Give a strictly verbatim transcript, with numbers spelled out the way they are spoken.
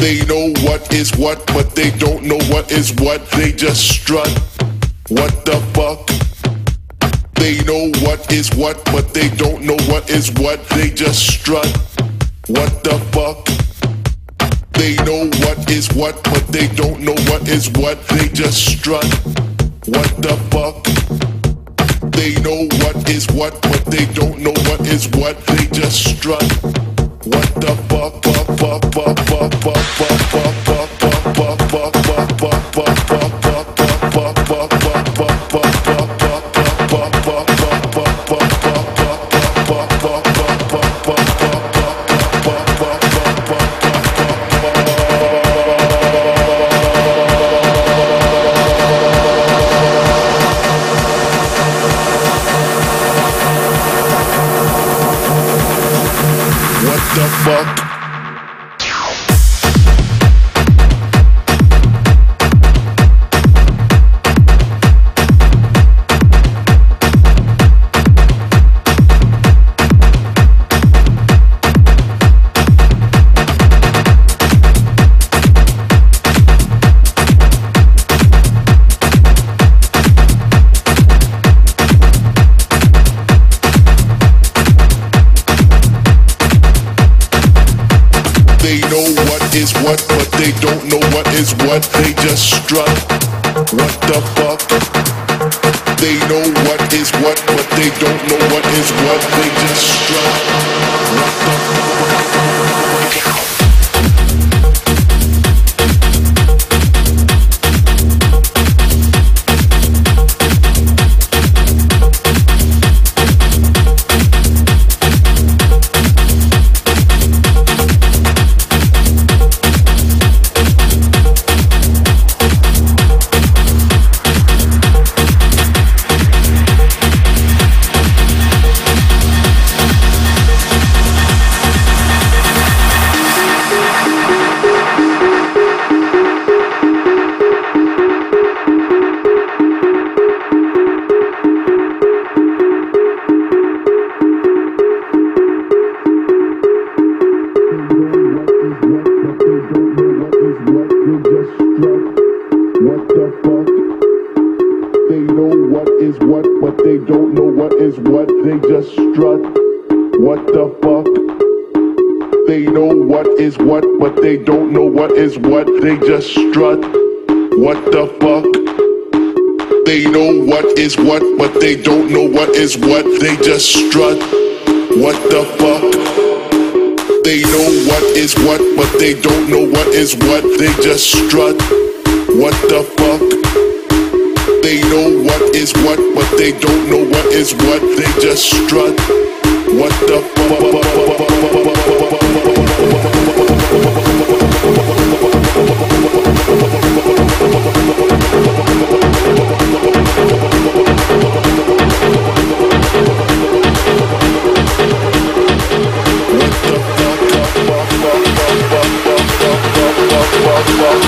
They know what is what, but they don't know what is what. They just strut. What the fuck? They know what is what, but they don't know what is what. They just strut. What the fuck? They know what is what, but they don't know what is what. They just strut. What the fuck? They know what is what, but they don't know what is what. They just strut. What the fuck? Fuck, fuck, fuck, fuck, fuck, fuck, fuck, fuck, fuck, fuck, fuck, fuck, fuck, fuck, fuck, fuck, fuck, fuck, fuck. The fuck? Is what, but they don't know what is what. They just strut. What the fuck? They know what is what, but they don't know what is what. They just strut. What the fuck? They know what is what, but they don't know what is what. They just strut. What the fuck? They know what is what, but they don't know what is what. They just strut. What the fuck? They know what is what, but they don't know what is what. They just strut. What the fuck? They know what is what, but they don't know what is what. They just strut. What the fuck? They know what is what, but they don't know what is what. They just strut. What the fuck? What the fuck?